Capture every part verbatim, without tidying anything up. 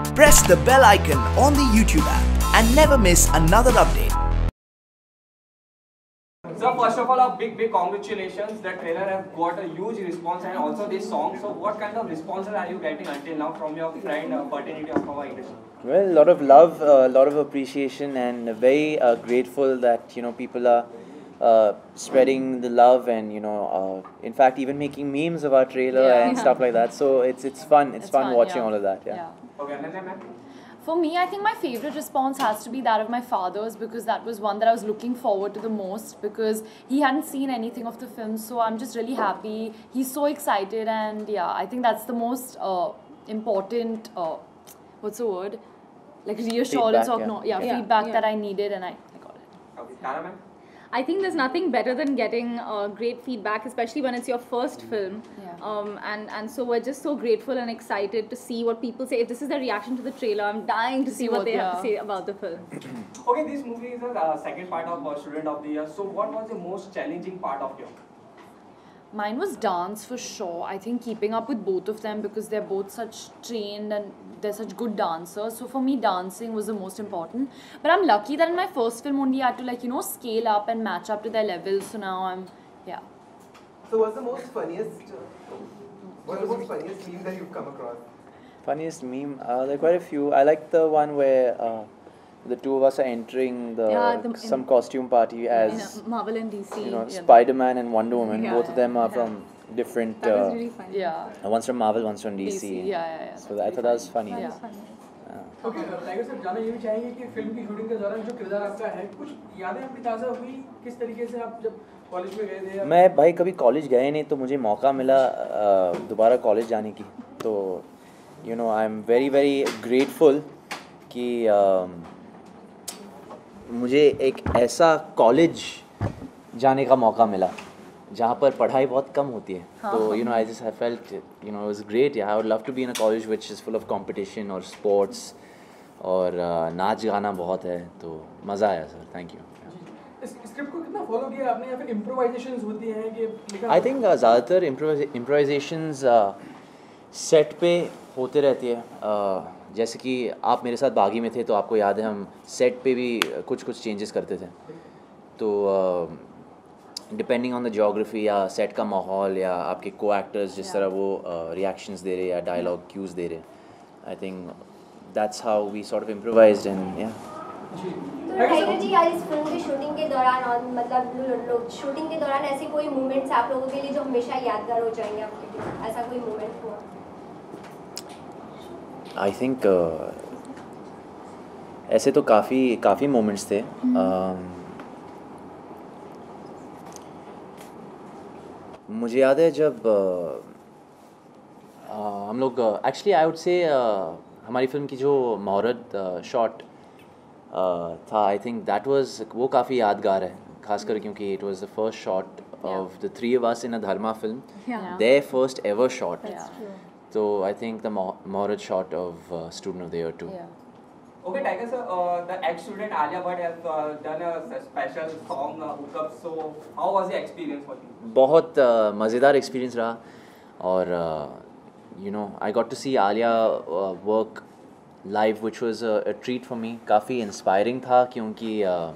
Press the bell icon on the YouTube app and never miss another update. So first of all, a big big congratulations. The trailer have got a huge response and also this song. So what kind of responses are you getting until now from your friend uh, fraternity of our industry? Well, a lot of love, a uh, lot of appreciation, and very uh, grateful that you know people are uh, spreading the love, and you know, uh, in fact, even making memes of our trailer yeah. and stuff like that. So it's it's fun. It's, it's fun, fun watching yeah. all of that. Yeah. yeah. Okay, Ananya ma'am. For me, I think my favorite response has to be that of my father's, because that was one that I was looking forward to the most, because he hadn't seen anything of the film. So I'm just really happy. He's so excited, and yeah, I think that's the most uh, important. Uh, what's the word? Like reassurance Feedback, of yeah. no, yeah, Yeah, feedback yeah. that I needed, and I, I got it. Okay, Tara ma'am. I think there's nothing better than getting uh, great feedback, especially when it's your first film. Yeah. Um, and, and so we're just so grateful and excited to see what people say. If this is their reaction to the trailer, I'm dying to see, See what, what- they have yeah. to say about the film. Okay, this movie is the uh, second part of uh, Student of the Year. So what was the most challenging part of your? Mine was dance for sure. I think keeping up with both of them, because they're both such trained and they're such good dancers. So for me, dancing was the most important. But I'm lucky that in my first film only I had to, like, you know, scale up and match up to their levels. So now I'm, yeah. So what's the most funniest, uh, what's the most funniest meme that you've come across? Funniest meme? Uh, there are quite a few. I like the one where uh, the two of us are entering the, Yeah, the- some costume party as In uh, Marvel and D C. you know yeah. Spider-Man and Wonder Woman. Yeah, Both of them are yeah. from different. That was Uh, really funny. Yeah. one's from Marvel, one's from D C. D C, yeah, yeah, yeah. So I thought that was funny. That Yeah. was funny. Okay Tiger साहब जानना ये भी चाहेंगे कि film की shooting के दौरान जो किरदार आपका है कुछ यादें आपकी ताज़ा हुई किस तरीके से आप जब कॉलेज में गए थे या मैं भाई कभी कॉलेज गए नहीं, तो मुझे मौका मिला अ, दोबारा कॉलेज जाने की, तो you know I am very very grateful कि अ, मुझे एक ऐसा कॉलेज जाने का मौका मिला जहाँ पर पढ़ाई बहुत कम होती है. तो you know I just I felt you know it was great. I would love to be in a college which is full of competition और स्पोर्ट्स और uh, नाच गाना बहुत है, तो मज़ा आया सर. Thank you. इस स्क्रिप्ट को कितना फॉलो किया आपने या फिर इम्प्रोवाइजेशंस होती हैं कि लिखा आई थिंक ज़्यादातर इम्प्रोवाइजेशंस सेट पे होते रहती है. uh, जैसे कि आप मेरे साथ बागी में थे, तो आपको याद है हम सेट पे भी कुछ कुछ चेंजेस करते थे. तो डिपेंडिंग ऑन द ज्योग्राफी या सेट का माहौल या आपके को एक्टर्स जिस तरह वो रिएक्शंस दे रहे या डायलॉग क्यूज दे रहे, I think that's how we sort of improvised and yeah. तो टाइगर जी, आज इस फिल्म की शूटिंग के दौरान और मतलब शूटिंग के दौरान ऐसे कोई मोमेंट्स आप लोगों के लिए जो हमेशा यादगार हो जाएंगे आपके लिए, ऐसा कोई मोमेंट हुआ? आई थिंक ऐसे तो काफ़ी काफ़ी मोमेंट्स थे. um, मुझे याद है जब uh, uh, हम लोग एक्चुअली आई वुड से हमारी फिल्म की जो मुहूर्त शॉट था, आई थिंक दैट वाज वो काफ़ी यादगार है, खासकर क्योंकि it was the first shot of the three of us in a Dharma film, Yeah. Their first ever shot. Yeah. So I think the muhúrt shot of uh, Student of the Year too. Yeah. Okay, Tiger sir, uh, the ex-student Alia Bhatt has uh, done a s- special song uh, hookup. So how was the experience for you? बहुत uh, मज़ेदार experience रहा. और you know I got to see Alia work live which was a treat for me. काफ़ी inspiring था, क्योंकि uh,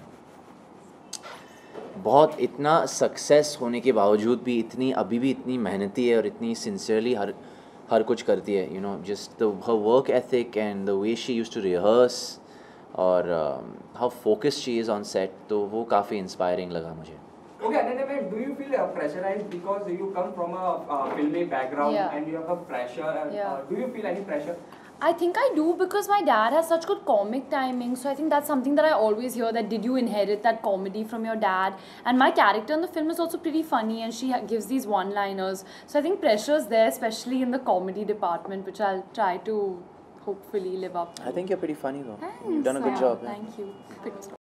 बहुत इतना success होने के बावजूद भी इतनी अभी भी इतनी मेहनती है और इतनी सिंसियरली हर हर कुछ करती है. You know just the her work ethic and the way she used to rehearse और how focused she is on set, तो वो काफ़ी इंस्पायरिंग लगा मुझे. Okay, Ananya ma'am, do you feel uh, pressurized because you come from a uh, filmy background Yeah. and you have a pressure? And, Yeah. uh, do you feel any pressure? I think I do, because my dad has such good comic timing. So I think that's something that I always hear, that did you inherit that comedy from your dad? And my character in the film is also pretty funny, and she ha- gives these one-liners. So I think pressure's there, especially in the comedy department, which I'll try to hopefully live up to. I think you're pretty funny though. Thanks. You've done a good Yeah, job. Yeah. Thank you.